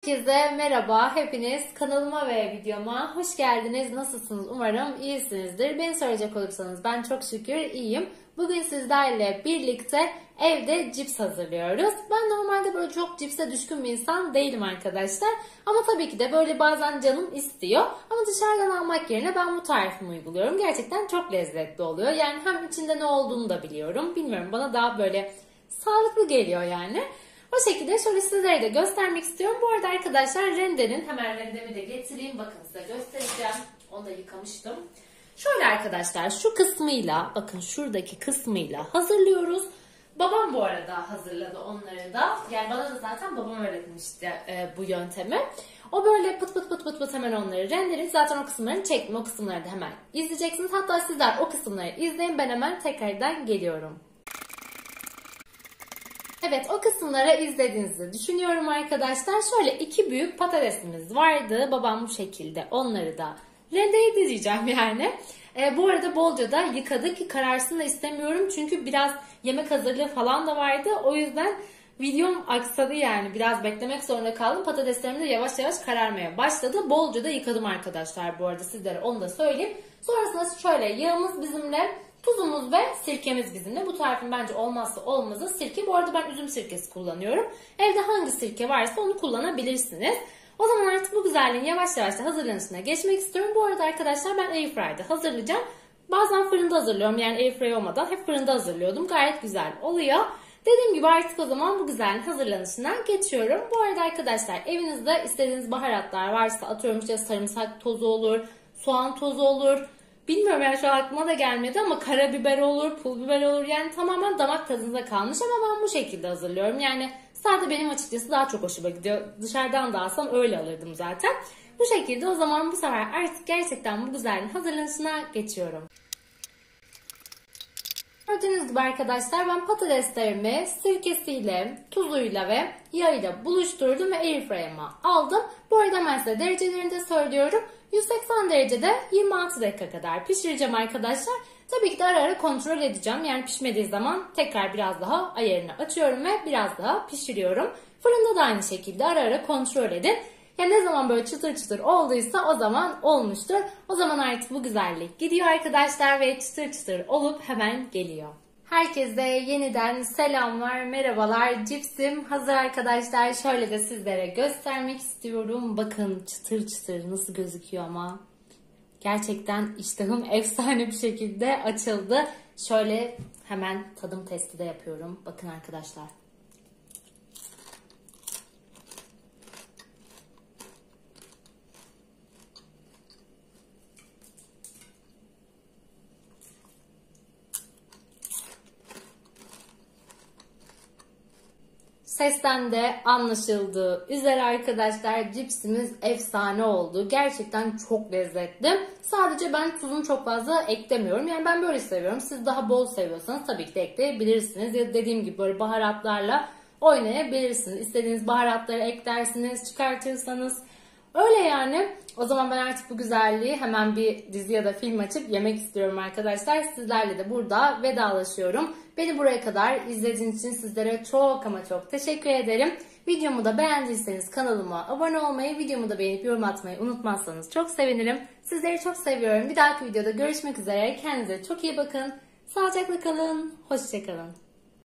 Herkese merhaba, hepiniz kanalıma ve videoma hoş geldiniz. Nasılsınız? Umarım iyisinizdir. Beni soracak olursanız ben çok şükür iyiyim. Bugün sizlerle birlikte evde cips hazırlıyoruz. Ben normalde böyle çok cipse düşkün bir insan değilim arkadaşlar. Ama tabii ki de böyle bazen canım istiyor. Ama dışarıdan almak yerine ben bu tarifimi uyguluyorum. Gerçekten çok lezzetli oluyor. Yani hem içinde ne olduğunu da biliyorum. Bilmiyorum, bana daha böyle sağlıklı geliyor yani. O şekilde şöyle sizlere de göstermek istiyorum. Bu arada arkadaşlar rendenin, hemen rendemi de getireyim. Bakın size göstereceğim. Onu da yıkamıştım. Şöyle arkadaşlar şu kısmıyla, bakın şuradaki kısmıyla hazırlıyoruz. Babam bu arada hazırladı onları da. Yani bana da zaten babam öğretmişti bu yöntemi. O böyle pıt pıt pıt pıt pıt hemen onları rendeleyip zaten o kısımlarını çektim. O kısımları da hemen izleyeceksiniz. Hatta sizler o kısımları izleyin, ben hemen tekrardan geliyorum. Evet, o kısımlara izlediğinizi düşünüyorum arkadaşlar. Şöyle 2 büyük patatesimiz vardı. Babam bu şekilde onları da rendeye dizeceğim yani. Bu arada bolca da yıkadık ki kararsın da istemiyorum. Çünkü biraz yemek hazırlığı falan da vardı. O yüzden videom aksadı yani. Biraz beklemek zorunda kaldım. Patateslerim de yavaş yavaş kararmaya başladı. Bolca da yıkadım arkadaşlar bu arada, sizlere onu da söyleyeyim. Sonrasında şöyle yağımız bizimle, tuzumuz ve sirkemiz bizimle. Bu tarifin bence olmazsa olmazı sirke. Bu arada ben üzüm sirkesi kullanıyorum. Evde hangi sirke varsa onu kullanabilirsiniz. O zaman artık bu güzelliğin yavaş yavaş da hazırlanışına geçmek istiyorum. Bu arada arkadaşlar ben airfryer'da hazırlayacağım. Bazen fırında hazırlıyorum. Yani airfryer olmadan hep fırında hazırlıyordum. Gayet güzel oluyor. Dediğim gibi artık o zaman bu güzelliğin hazırlanışına geçiyorum. Bu arada arkadaşlar evinizde istediğiniz baharatlar varsa, atıyorum işte sarımsak tozu olur, soğan tozu olur. Bilmiyorum yani, şu an aklıma da gelmedi ama karabiber olur, pul biber olur. Yani tamamen damak tadınıza kalmış ama ben bu şekilde hazırlıyorum. Yani sade benim açıkçası daha çok hoşuma gidiyor. Dışarıdan da alsam öyle alırdım zaten. Bu şekilde o zaman bu sefer artık gerçekten bu güzelliğin hazırlanışına geçiyorum. Gördüğünüz gibi arkadaşlar ben patateslerimi sirkesiyle, tuzuyla ve yağıyla buluşturdum ve airfryer'ıma aldım. Bu arada ben size derecelerini de söylüyorum. 180 derecede 26 dakika kadar pişireceğim arkadaşlar. Tabii ki de ara ara kontrol edeceğim. Yani pişmediği zaman tekrar biraz daha ayarını açıyorum ve biraz daha pişiriyorum. Fırında da aynı şekilde ara ara kontrol edin. Yani ne zaman böyle çıtır çıtır olduysa o zaman olmuştur. O zaman artık bu güzellik gidiyor arkadaşlar ve çıtır çıtır olup hemen geliyor. Herkese yeniden selamlar, merhabalar. Cipsim hazır arkadaşlar. Şöyle de sizlere göstermek istiyorum. Bakın çıtır çıtır nasıl gözüküyor ama. Gerçekten iştahım efsane bir şekilde açıldı. Şöyle hemen tadım testi de yapıyorum. Bakın arkadaşlar. Sesten de anlaşıldığı üzere arkadaşlar cipsimiz efsane oldu. Gerçekten çok lezzetli. Sadece ben tuzunu çok fazla eklemiyorum. Yani ben böyle seviyorum. Siz daha bol seviyorsanız tabii ki de ekleyebilirsiniz. Ya dediğim gibi böyle baharatlarla oynayabilirsiniz. İstediğiniz baharatları eklersiniz, çıkartırsanız. Öyle yani. O zaman ben artık bu güzelliği hemen bir dizi ya da film açıp yemek istiyorum arkadaşlar. Sizlerle de burada vedalaşıyorum. Beni buraya kadar izlediğiniz için sizlere çok ama çok teşekkür ederim. Videomu da beğendiyseniz kanalıma abone olmayı, videomu da beğenip yorum atmayı unutmazsanız çok sevinirim. Sizleri çok seviyorum. Bir dahaki videoda görüşmek üzere. Kendinize çok iyi bakın. Sağlıcakla kalın. Hoşça kalın.